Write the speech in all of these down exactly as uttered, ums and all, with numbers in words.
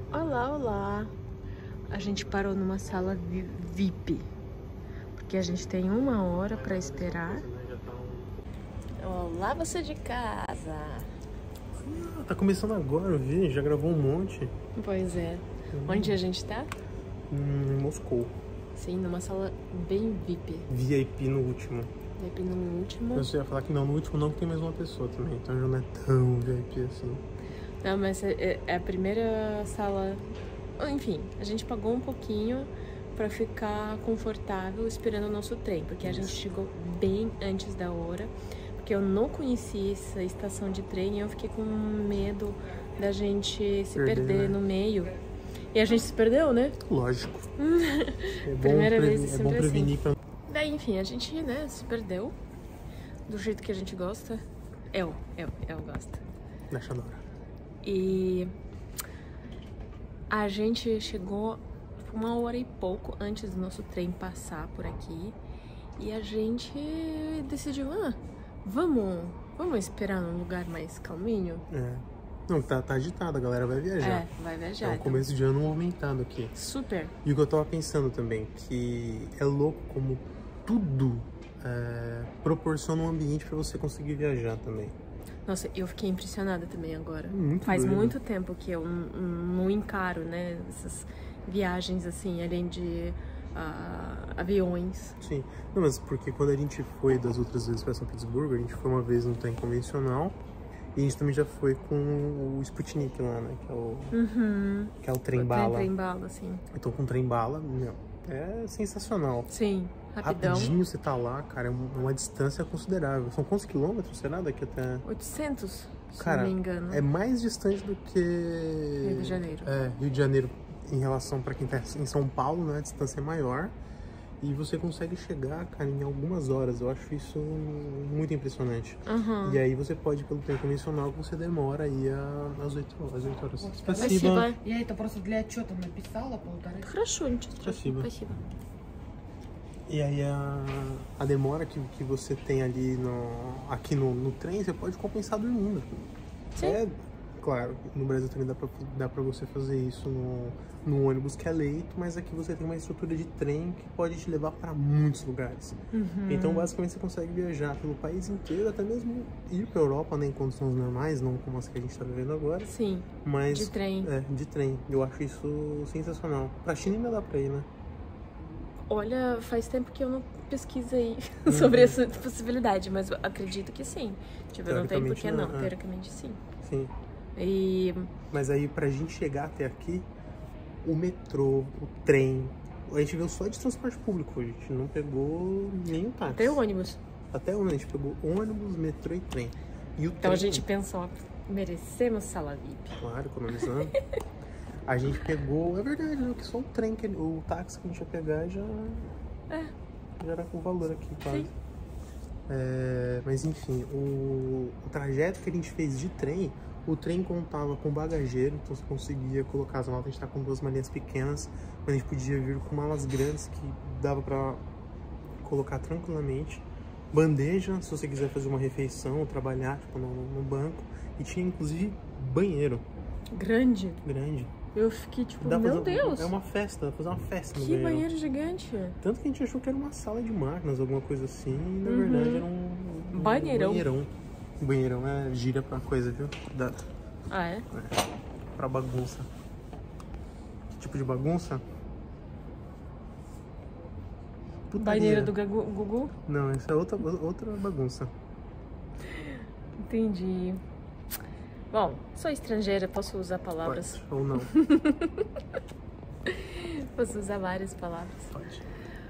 Olá, olá. A gente parou numa sala V I P, porque a gente tem uma hora pra esperar. Olá, você de casa. Ah, tá começando agora, eu vi, já gravou um monte. Pois é. Hum. Onde a gente tá? Em Moscou. Sim, numa sala bem V I P. V I P no último. V I P no último. Você ia falar que não, no último não, que tem mais uma pessoa também, então já não é tão V I P assim. Não, mas é, é a primeira sala... Enfim, a gente pagou um pouquinho pra ficar confortável esperando o nosso trem, porque a gente chegou bem antes da hora, porque eu não conhecia essa estação de trem e eu fiquei com medo da gente se perder, perder né? no meio. E a gente se perdeu, né? Lógico. É bom Primeira preveni- vez é bom prevenir assim. pra... Daí, enfim, a gente, né, se perdeu do jeito que a gente gosta. Eu, eu, eu gosto. Deixa na hora. E a gente chegou uma hora e pouco antes do nosso trem passar por aqui. E a gente decidiu, ah, vamos, vamos esperar num lugar mais calminho? É. Não, tá, tá agitado, a galera vai viajar. É, vai viajar. É o então. começo de ano movimentado aqui. Super. E o que eu tava pensando também, que é louco como tudo é, proporciona um ambiente pra você conseguir viajar também. Nossa, eu fiquei impressionada também agora. Muito Faz doido. muito tempo que eu não encaro, né, essas viagens assim, além de uh, aviões. Sim, não, mas porque quando a gente foi das outras vezes para São Petersburgo, a gente foi uma vez no trem convencional e a gente também já foi com o Sputnik lá, né, que é o, uhum. que é o trem-bala. O trem-bala, sim. Então com o trem-bala, meu, é sensacional. Sim. Rapidão. Rapidinho você tá lá, cara, é uma distância considerável. São quantos quilômetros, será, daqui até... oitocentos, se cara, não me engano. é mais distante do que... Rio de Janeiro. É, Rio de Janeiro em relação para quem tá em São Paulo, né, a distância é maior. E você consegue chegar, cara, em algumas horas. Eu acho isso muito impressionante. Uhum. E aí você pode ir pelo trem convencional que você demora aí às oito horas. Спасибо. Спасибо. Я это просто для отчета написала полтора. Хорошо, ничего страшного. Спасибо. E aí a, a demora que, que você tem ali no, aqui no, no trem, você pode compensar dormindo. Sim. É, claro, no Brasil também dá pra, dá pra você fazer isso no, no ônibus que é leito, mas aqui você tem uma estrutura de trem que pode te levar para muitos lugares. Uhum. Então basicamente você consegue viajar pelo país inteiro, até mesmo ir pra Europa, né, em condições normais, não como as que a gente tá vivendo agora. Sim, mas, de trem. É, de trem. Eu acho isso sensacional. Pra China ainda dá pra ir, né? Olha, faz tempo que eu não pesquisei uhum. sobre essa possibilidade, mas eu acredito que sim. Tipo, eu não tenho por que não, é. teoricamente sim. Sim. E... Mas aí, pra gente chegar até aqui, o metrô, o trem, a gente veio só de transporte público, a gente não pegou nenhum táxi. Até o ônibus. Até o ônibus, a gente pegou ônibus, metrô e trem. E o então trem, a gente pensou, merecemos sala V I P. Claro, economizando. A gente pegou, é verdade, né, que só o trem, que, o táxi que a gente ia pegar já, é. já era com valor aqui, quase. Sim. É, mas enfim, o, o trajeto que a gente fez de trem, o trem contava com bagageiro, então você conseguia colocar as malas. A gente tá com duas malinhas pequenas, mas a gente podia vir com malas grandes que dava pra colocar tranquilamente. Bandeja, se você quiser fazer uma refeição ou trabalhar tipo, no, no banco. E tinha inclusive banheiro. Grande? Grande. Eu fiquei tipo, dá meu fazer, Deus! É uma festa, dá pra fazer uma festa no que banheiro. banheiro gigante! Tanto que a gente achou que era uma sala de máquinas, alguma coisa assim, e na uhum. verdade era um, um banheirão. banheirão. Banheirão é gira pra coisa, viu? Da, ah, é? é? Pra bagunça. Que tipo de bagunça? Putaria. Banheiro do Gagu, Gugu? Não, essa é outra, outra bagunça. Entendi. Bom, sou estrangeira, posso usar palavras? Pode, ou não. Posso usar várias palavras. Pode.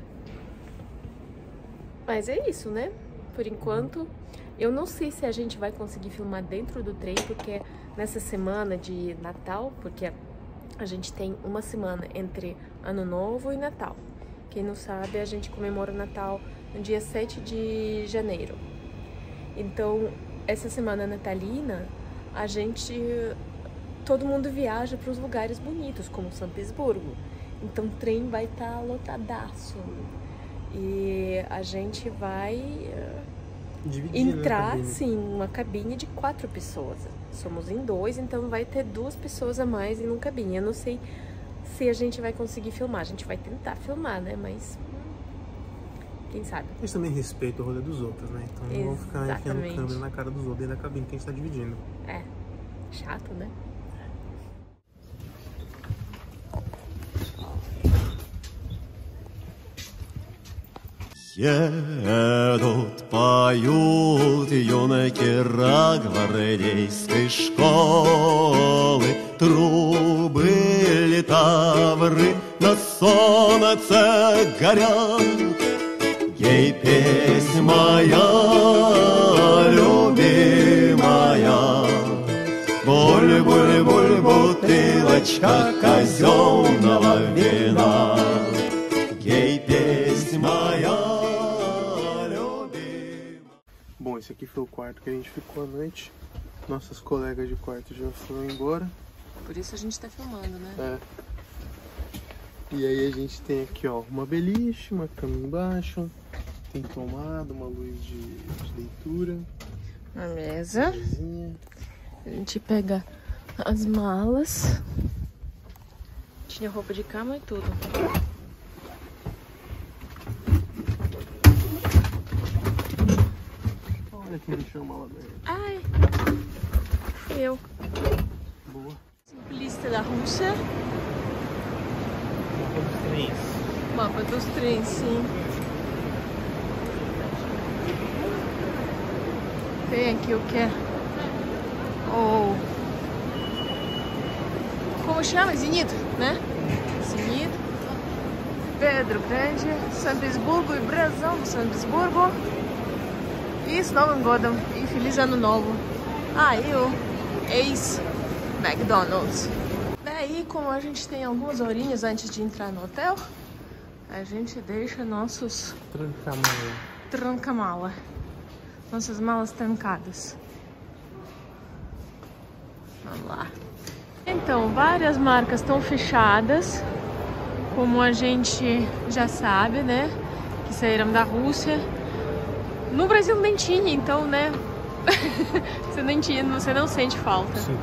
Mas é isso, né? Por enquanto, eu não sei se a gente vai conseguir filmar dentro do trem, porque nessa semana de Natal, porque a gente tem uma semana entre Ano Novo e Natal. Quem não sabe, a gente comemora o Natal no dia sete de janeiro. Então, essa semana natalina, a gente, todo mundo viaja para os lugares bonitos, como São Petersburgo. Então o trem vai estar tá lotadaço. E a gente vai Dividir, entrar, né, sim, uma cabine de quatro pessoas. somos em dois, então vai ter duas pessoas a mais em um cabine. Eu não sei se a gente vai conseguir filmar. A gente vai tentar filmar, né? Mas quem sabe? Eles também respeitam o rolê dos outros, né? Então não vão ficar enfiando Exatamente. câmera na cara dos outros dentro da cabine que a gente tá dividindo. É, chato, né? Едут, поют юнаки гвардейской школы, трубы, литавры на солнце горят. Ей песнь моя любимая, буль-буль-буль, бутылочка казенного вина. Ей песнь моя. Bom, esse aqui foi o quarto que a gente ficou à noite. Nossas colegas de quarto já foram embora. Por isso a gente tá filmando, né? É. E aí a gente tem aqui, ó, uma beliche, uma cama embaixo, tem tomada, uma luz de, de leitura. Uma mesa. Mesinha. A gente pega as malas. Tinha roupa de cama e tudo. Olha quem deixou a mala aberta. Ai, fui eu. Boa. Simplista da Rússia. Mapa dos trens. Mapa dos trens, sim. Tem aqui o que é? Oh. Como chama? Zenit, né? Zenit. Pedro Grande, São Petersburgo e Brasão do São Petersburgo. E с Новым годом. E feliz ano novo. Ah, e o ex-McDonald's. Daí, como a gente tem algumas horinhas antes de entrar no hotel, a gente deixa nossos Tranca-mala. tranca-mala. Nossas malas trancadas. Vamos lá. Então, várias marcas estão fechadas, como a gente já sabe, né? Que saíram da Rússia. No Brasil nem tinha, então, né? Você nem tinha, você não sente falta. Sim.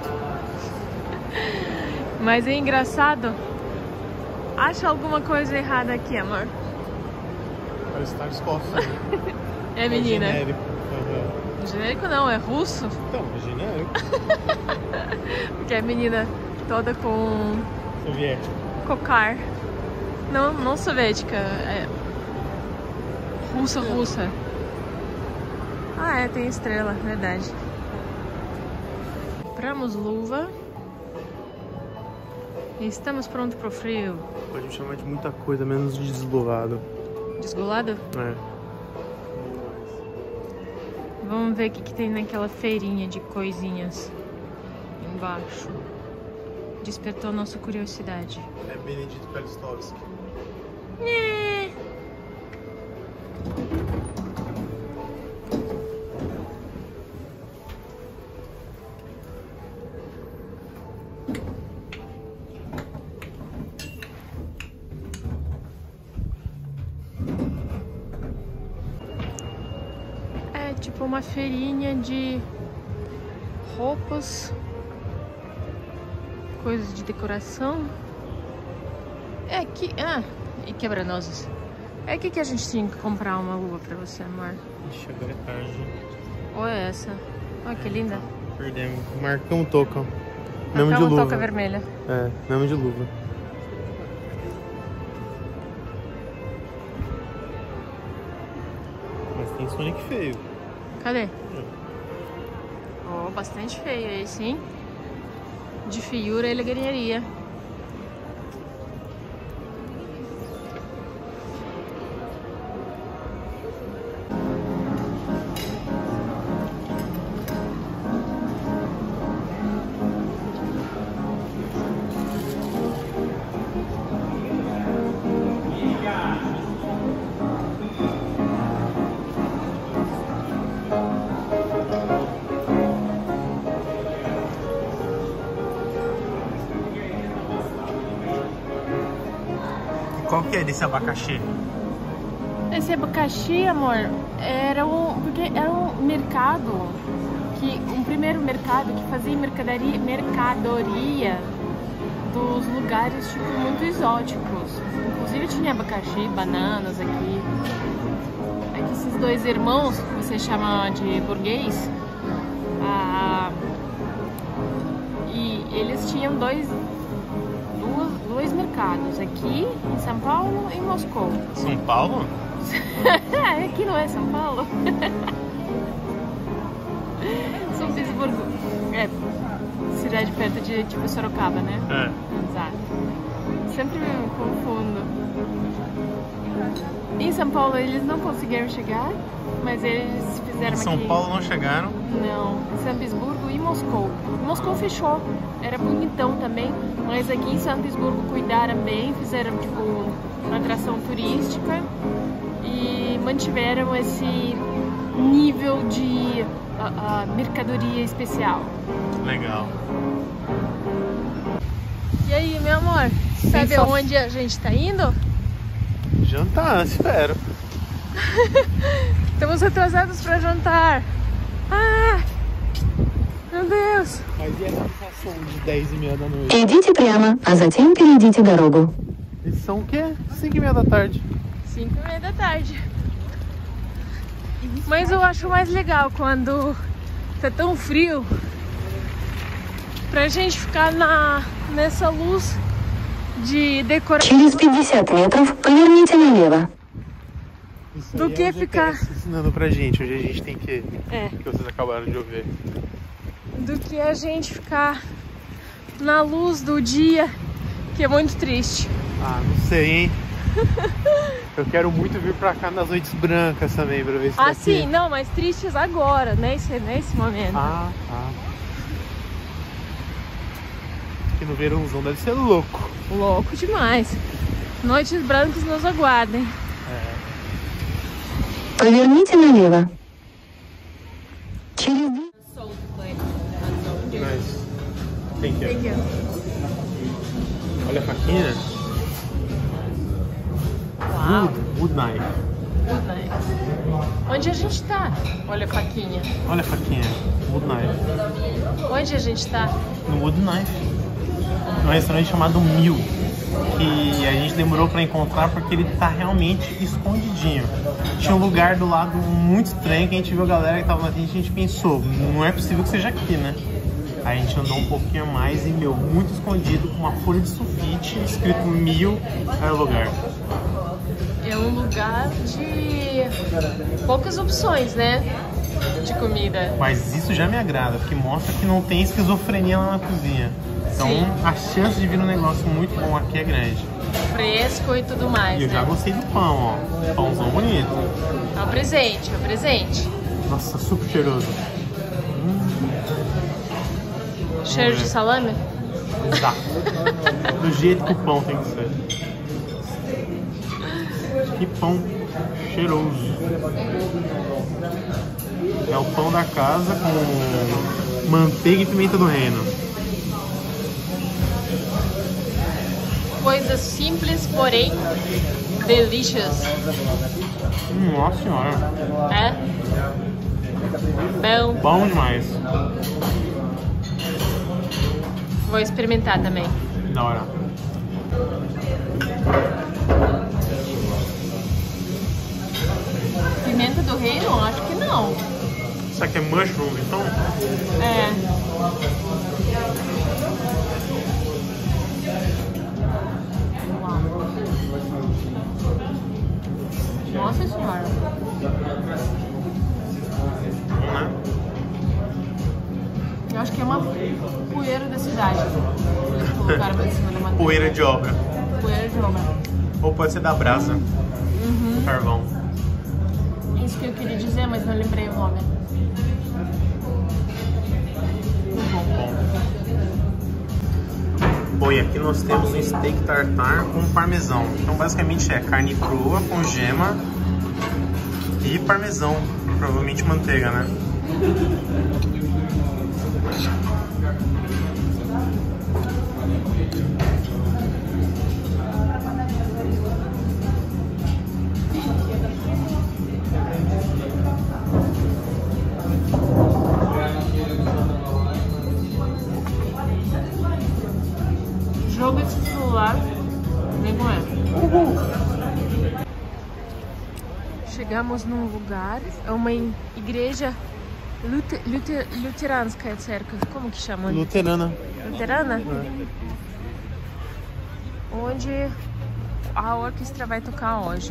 Mas é engraçado. Acha alguma coisa errada aqui, amor? Parece estar escoça. É, menina? É genérico. Uhum. Genérico não, é russo. Então, é genérico. Porque a menina toda com Soviético. cocar. Não, não soviética, é russa, russa. Ah, é, tem estrela, verdade. Compramos luva. E estamos prontos pro frio. Pode me chamar de muita coisa, menos de desbolado. Desgolado? É. Vamos ver o que, que tem naquela feirinha de coisinhas embaixo. Despertou nossa curiosidade. É Benedito Kalistowski. Nhê. É tipo uma feirinha de roupas, coisas de decoração. É aqui, ah, e quebra-nozes. É aqui que a gente tinha que comprar uma luva pra você, amor. Ixi, agora é tarde. Ou é essa? Olha que linda. Perdemos. Marcamos toca. Mesmo de Marcamos luva. touca vermelha. É, mesmo de luva. Mas tem Sonic feio. Cadê? Oh, bastante feio esse, hein? De feiura ele ganharia. Qual que é desse abacaxi? Esse abacaxi, amor, era um, porque era um mercado, que, um primeiro mercado que fazia mercadoria, mercadoria dos lugares tipo muito exóticos. Inclusive tinha abacaxi, bananas aqui. É que esses dois irmãos, que você chama de burguês, ah, e eles tinham dois, duas, dois mercados, aqui em São Paulo e em Moscou. São Paulo? Aqui não é São Paulo? São Petersburgo. É, cidade perto de tipo Sorocaba, né? É. Exato. Sempre me confundo. Em São Paulo eles não conseguiram chegar, mas eles fizeram Em São aqui. Paulo não chegaram? Não, em São Petersburgo e Moscou. Moscou fechou, era bonitão também, mas aqui em São Petersburgo cuidaram bem, fizeram tipo uma atração turística e mantiveram esse nível de uh, uh, mercadoria especial. Legal. E aí, meu amor, sabe Sensa... aonde a gente tá indo? Jantar, espero. Estamos atrasados para jantar. Ah, meu Deus. Mas e a sensação de dez e meia da noite? Идите прямо, а затем перейдите дорогу. Eles são o quê? cinco e meia da tarde. cinco e meia da tarde. Mas eu acho mais legal quando tá tão frio pra gente ficar na, nessa luz de decoração. Через пятьдесят метров поверните налево. Isso Do aí que é o ficar- G P S ensinando pra gente onde a gente tem que ir, É, que vocês acabaram de ouvir. do que a gente ficar na luz do dia, que é muito triste. Ah, não sei, hein? Eu quero muito vir pra cá nas noites brancas também, pra ver isso Ah, daqui. sim, não, mas tristes agora, nesse, nesse momento. Ah, tá. Aqui no verãozão deve ser louco. Louco demais. Noites brancas nos aguardem. Поверните налево. Через Nice. Thank you. Olha a faquinha. Uau. Wood, wood knife. Good night. Onde a gente tá? Olha a faquinha. Olha a faquinha. Wood knife. Onde a gente tá? No Wood Knife. Num restaurante chamado Mil. Que a gente demorou pra encontrar porque ele tá realmente escondidinho. Tinha um lugar do lado muito estranho que a gente viu a galera que tava na frente e a gente pensou, não é possível que seja aqui, né? Aí a gente andou um pouquinho mais e, meu, muito escondido, com uma folha de sulfite, escrito Mil, é o lugar. É um lugar de poucas opções, né? De comida. Mas isso já me agrada, porque mostra que não tem esquizofrenia lá na cozinha. Então Sim. a chance de vir um negócio muito bom aqui é grande. Fresco e tudo mais, E eu né? já gostei do pão, ó. Pãozão bonito. É um presente, é um presente. Nossa, super cheiroso. Cheiro de salame? Exato. Do jeito que o pão tem que ser. Que pão cheiroso. É o pão da casa com manteiga e pimenta do reino. Coisas simples, porém delicious. Hum, nossa senhora. É? Bom. Bom demais. Vou experimentar também. Da hora. Pimenta do reino? Acho que não. Isso aqui é mushroom, então? É. Nossa senhora. Não, né? Eu acho que é uma poeira da cidade. Eles colocaram pra cima da manteiga. Poeira de obra. Poeira de obra. Ou pode ser da brasa. Uhum. Carvão. Isso que eu queria dizer, mas não lembrei o nome. Bom, e aqui nós temos um steak tartar com parmesão. Então basicamente é carne crua com gema e parmesão, provavelmente manteiga, né? jogo esse celular, nem com essa. Chegamos num lugar, é uma igreja lute, lute, luteranska cerca, como que chama? Luterana. Luterana? É. Onde a orquestra vai tocar hoje.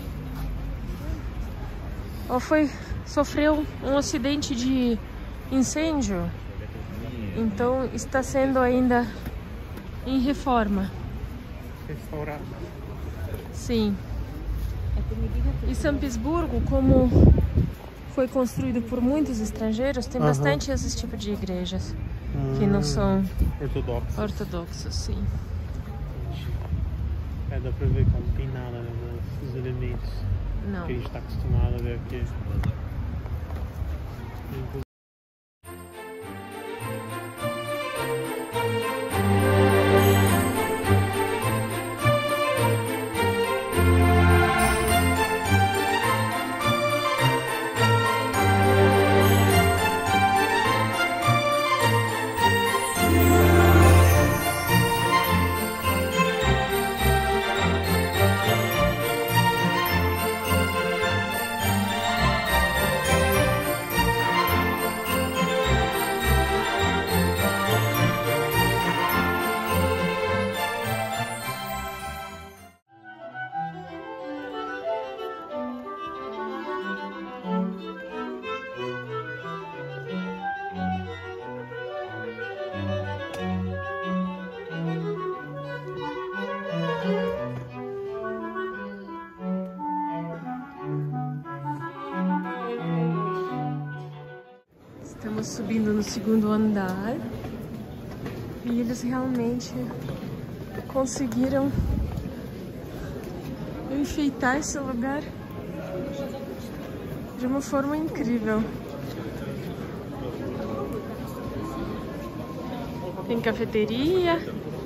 Ela foi, sofreu um acidente de incêndio, então está sendo ainda em reforma. Restaurado. Sim. E São Petersburgo, como foi construído por muitos estrangeiros, tem Uhum. bastante esse tipo de igrejas Hum, que não são ortodoxo. ortodoxas, sim. É, dá pra ver que não tem nada, né, nos elementos Não. que a gente tá acostumado a ver aqui. Estamos subindo no segundo andar e eles realmente conseguiram enfeitar esse lugar de uma forma incrível. Tem cafeteria,